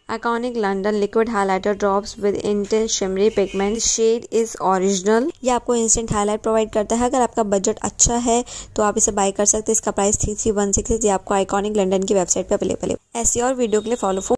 Iconic London Liquid Highlighter Drops with Intense Shimmery Pigment. Shade is Original. ये आपको instant highlight provide करता है। अगर आपका बजट अच्छा है तो आप इसे बाय कर सकते हैं। इसका प्राइस 3316 है। ये आपको आइकॉनिक लंदन की वेबसाइट पे अवेलेबल है। ऐसी और वीडियो के लिए फॉलो